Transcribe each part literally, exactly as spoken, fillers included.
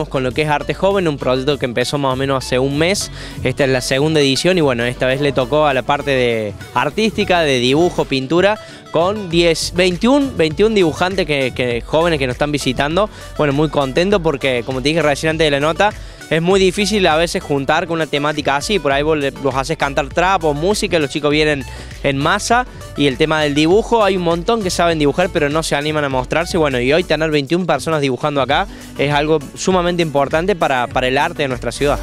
seguimos con lo que es Arte Joven, un proyecto que empezó más o menos hace un mes. Esta es la segunda edición y bueno, esta vez le tocó a la parte de artística, de dibujo, pintura, con diez, veintiún, veintiún dibujantes que, que, jóvenes que nos están visitando. Bueno, muy contento porque, como te dije recién antes de la nota, es muy difícil a veces juntar con una temática así. Por ahí vos los haces cantar trap o música, los chicos vienen en masa. Y el tema del dibujo, hay un montón que saben dibujar pero no se animan a mostrarse. Bueno, y hoy tener veintiún personas dibujando acá es algo sumamente importante para, para el arte de nuestra ciudad.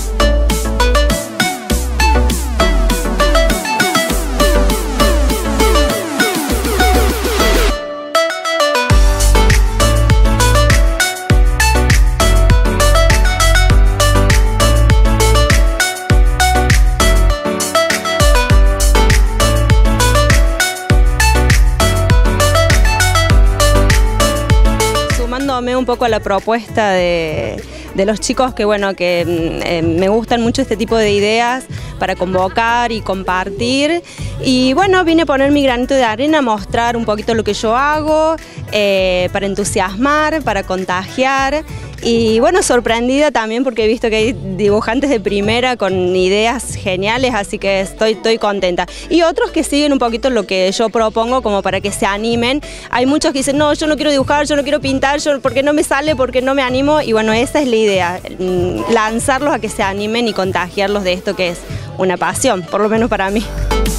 Sumándome un poco a la propuesta de, de los chicos que, bueno, que eh, me gustan mucho este tipo de ideas para convocar y compartir. Y bueno, vine a poner mi granito de arena, mostrar un poquito lo que yo hago, eh, para entusiasmar, para contagiar. Y bueno, sorprendida también porque he visto que hay dibujantes de primera con ideas geniales, así que estoy, estoy contenta. Y otros que siguen un poquito lo que yo propongo como para que se animen. Hay muchos que dicen, no, yo no quiero dibujar, yo no quiero pintar, yo, porque no me sale, porque no me animo. Y bueno, esa es la idea, lanzarlos a que se animen y contagiarlos de esto que es una pasión, por lo menos para mí.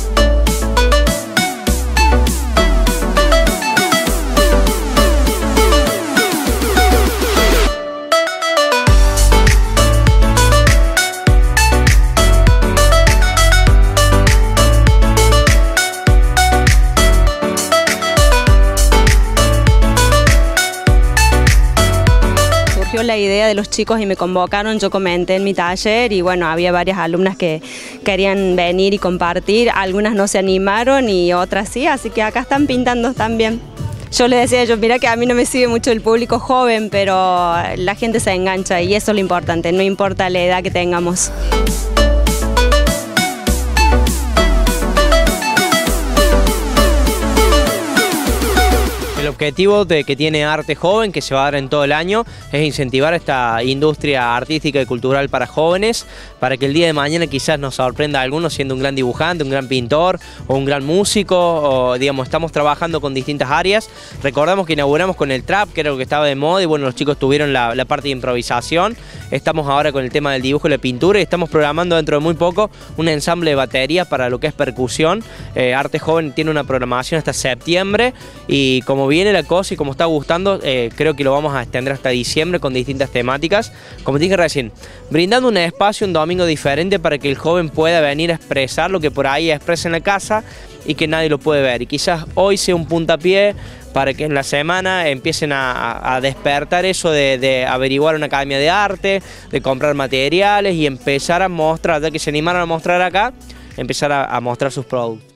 La idea de los chicos y me convocaron, yo comenté en mi taller y bueno, había varias alumnas que querían venir y compartir, algunas no se animaron y otras sí, así que acá están pintando también. Yo les decía a ellos, mira que a mí no me sigue mucho el público joven, pero la gente se engancha y eso es lo importante, no importa la edad que tengamos. El objetivo de que tiene Arte Joven, que se va a dar en todo el año, es incentivar esta industria artística y cultural para jóvenes, para que el día de mañana quizás nos sorprenda a algunos siendo un gran dibujante, un gran pintor o un gran músico, o digamos, estamos trabajando con distintas áreas. Recordamos que inauguramos con el trap, que era lo que estaba de moda, y bueno, los chicos tuvieron la, la parte de improvisación. Estamos ahora con el tema del dibujo y la pintura y estamos programando dentro de muy poco un ensamble de batería para lo que es percusión. Eh, Arte Joven tiene una programación hasta septiembre y como viene la cosa y como está gustando, eh, creo que lo vamos a extender hasta diciembre con distintas temáticas. Como te dije recién, brindando un espacio, un domingo diferente para que el joven pueda venir a expresar lo que por ahí expresa en la casa y que nadie lo puede ver. Y quizás hoy sea un puntapié para que en la semana empiecen a, a despertar eso de, de averiguar una academia de arte, de comprar materiales y empezar a mostrar, ya que se animaron a mostrar acá, empezar a, a mostrar sus productos.